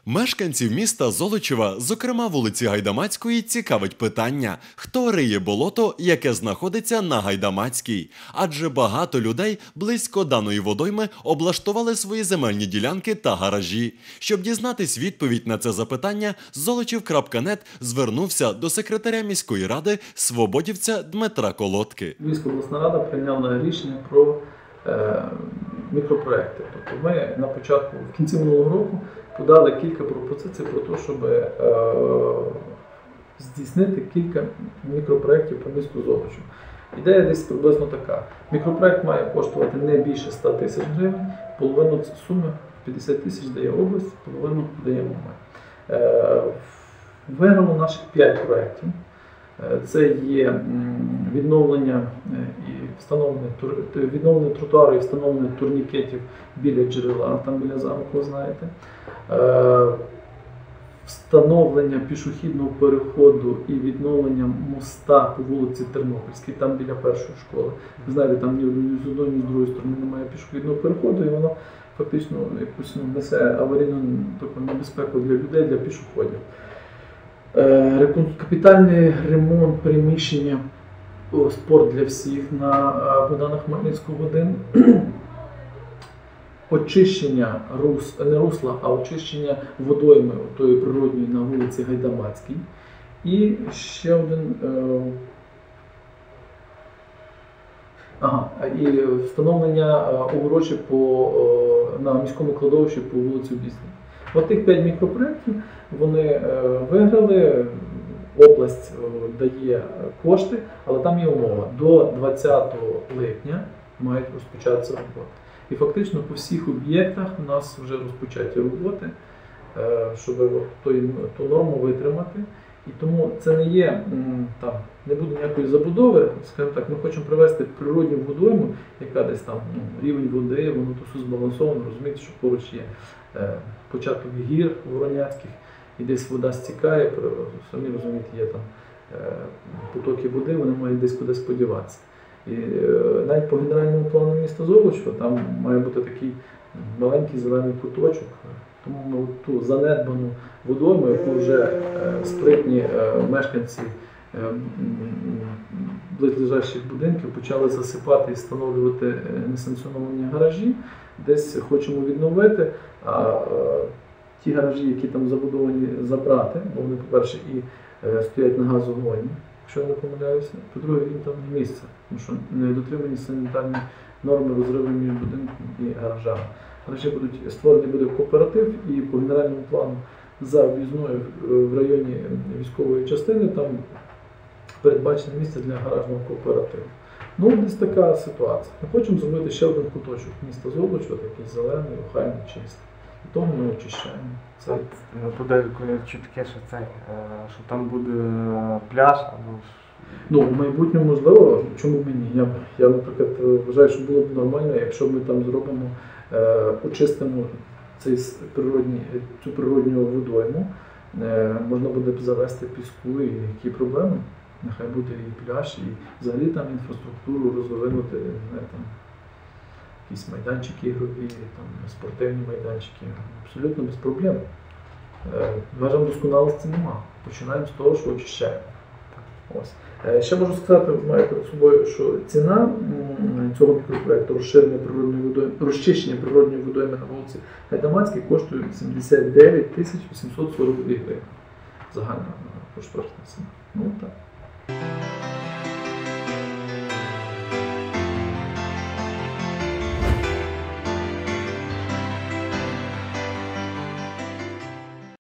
Мешканців міста Золочева, зокрема вулиці Гайдамацької, цікавить питання, хто риє болото, яке знаходиться на Гайдамацькій. Адже багато людей близько даної водойми облаштували свої земельні ділянки та гаражі. Щоб дізнатись відповідь на це запитання, Золочів.нет звернувся до секретаря міської ради свободівця Дмитра Колодки. Львівська обласна рада прийняла рішення про мікропроекти. Тобто ми на початку, в кінці минулого року, подали кілька пропозицій про те, щоб здійснити кілька мікропроєктів по місту Золочів. Ідея десь приблизно така. Мікропроєкт має коштувати не більше 100 тисяч гривень, половину суми 50 тисяч дає область, половину даємо ми. Виграло наших 5 проєктів. Це є відновлення тротуару і встановлення турнікетів біля джерела, там біля замку, ви знаєте. Встановлення пішохідного переходу і відновлення моста по вулиці Тернопільській, там біля першої школи. Ви знаєте, там ні з одної, ні з другої сторони немає пішохідного переходу, і воно фактично якусь несе аварійну таку небезпеку для людей, для пішоходів. Капітальний ремонт приміщення «Спорт для всіх» на Богдана Хмельницького 1. Очищення не русла, а очищення водойми тої природньої на вулиці Гайдамацькій. І ще один і встановлення огорожі на міському кладовищі по вулиці Об'їзній. От тих 5 мікропроєктів вони виграли, область дає кошти, але там є умова. До 20 липня мають розпочатися роботи. І фактично по всіх об'єктах у нас вже розпочаті роботи, щоб ту норму витримати. І тому це не є, там, не буде ніякої забудови, скажімо так, ми хочемо привести природню водойму, яка десь там рівень води, воно то все збалансовано, розумієте, що поруч є початок гір Вороняцьких, і десь вода стікає, самі розумієте, є там потоки води, вони мають десь кудись сподіватися. І навіть по генеральному плану міста Золочева там має бути такий маленький зелений куточок, тому ми ту занедбану водойму, яку вже спритні мешканці близлежащих будинків почали засипати і встановлювати несанкціоновані гаражі, десь хочемо відновити, а ті гаражі, які там забудовані, забрати, бо вони, по-перше, і стоять на газогоні, якщо я не помиляюся, по-друге, їм там не місце, тому що не дотримані санітарні норми розриву між будинком і гаражами. Гаражі створені буде кооператив, і по генеральному плану за об'їзною в районі військової частини там передбачене місце для гаражного кооперативу. Ну, десь така ситуація. Ми хочемо зробити ще один куточок міста Золочева, такий зелений, охайний, чистий. І тому ми очищаємо. Буде чутке, що там буде пляж. Ну, в майбутньому можливо, чому б ні? Я, наприклад, вважаю, що було б нормально, якщо ми там зробимо, очистимо цю природню водойму, можна буде б завести піску, і які проблеми. Нехай буде і пляж, і взагалі там інфраструктуру розвинути, там, якісь майданчики ігрові, там, спортивні майданчики, абсолютно без проблем. Вважаємо, досконалості нема. Починаємо з того, що очищаємо. Ось. Ще можу сказати, маю перед собою, що ціна цього мікропроєкту розчищення природної водойми на вулиці Гайдамацькій коштує 79 842 гривень. Загальна кошторисна ціна. Ну, так.